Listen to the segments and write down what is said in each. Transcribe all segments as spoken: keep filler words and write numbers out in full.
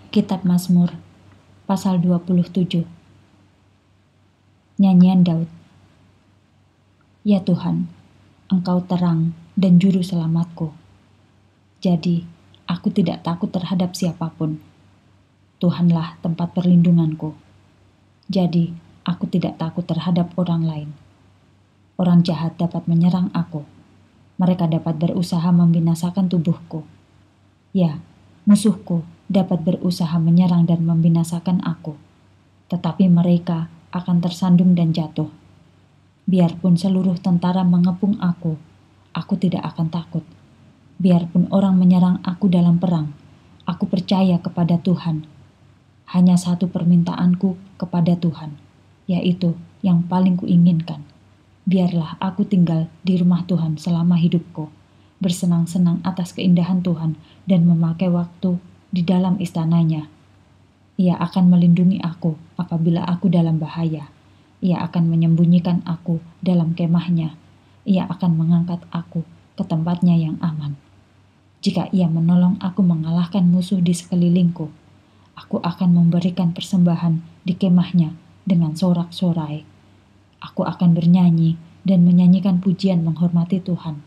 Kitab Mazmur, pasal dua puluh tujuh. Nyanyian Daud. Ya Tuhan, Engkau terang dan juru selamatku. Jadi, aku tidak takut terhadap siapapun. Tuhanlah tempat perlindunganku. Jadi, aku tidak takut terhadap orang lain. Orang jahat dapat menyerang aku. Mereka dapat berusaha membinasakan tubuhku. Ya, musuhku dapat berusaha menyerang dan membinasakan aku. Tetapi mereka akan tersandung dan jatuh. Biarpun seluruh tentara mengepung aku, aku tidak akan takut. Biarpun orang menyerang aku dalam perang, aku percaya kepada Tuhan. Hanya satu permintaanku kepada Tuhan, yaitu yang paling kuinginkan. Biarlah aku tinggal di rumah Tuhan selama hidupku, bersenang-senang atas keindahan Tuhan dan memakai waktu di dalam istananya. Ia akan melindungi aku apabila aku dalam bahaya. Ia akan menyembunyikan aku dalam kemahnya. Ia akan mengangkat aku ke tempatnya yang aman. Jika ia menolong aku mengalahkan musuh di sekelilingku, aku akan memberikan persembahan di kemahnya dengan sorak-sorai. Aku akan bernyanyi dan menyanyikan pujian menghormati Tuhan.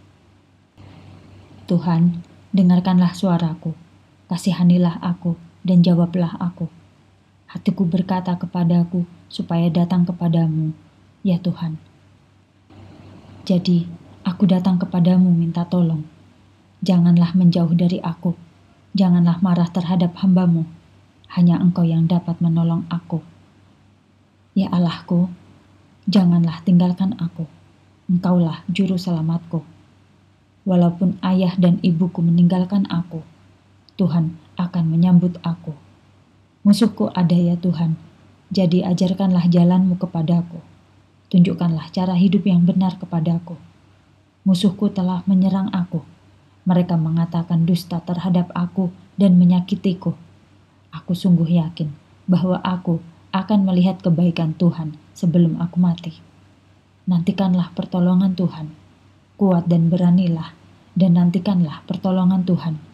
Tuhan, dengarkanlah suaraku, kasihanilah aku dan jawablah aku. Hatiku berkata kepadaku supaya datang kepadamu, ya Tuhan. Jadi, aku datang kepadamu minta tolong. Janganlah menjauh dari aku, janganlah marah terhadap hamba-Mu. Hanya Engkau yang dapat menolong aku. Ya Allahku, janganlah tinggalkan aku. Engkaulah juru selamatku. Walaupun ayah dan ibuku meninggalkan aku, Tuhan akan menyambut aku. Musuhku ada ya Tuhan, jadi ajarkanlah jalan-Mu kepadaku. Tunjukkanlah cara hidup yang benar kepadaku. Musuhku telah menyerang aku. Mereka mengatakan dusta terhadap aku dan menyakitiku. Aku sungguh yakin bahwa aku akan melihat kebaikan Tuhan sebelum aku mati. Nantikanlah pertolongan Tuhan, kuat dan beranilah, dan nantikanlah pertolongan Tuhan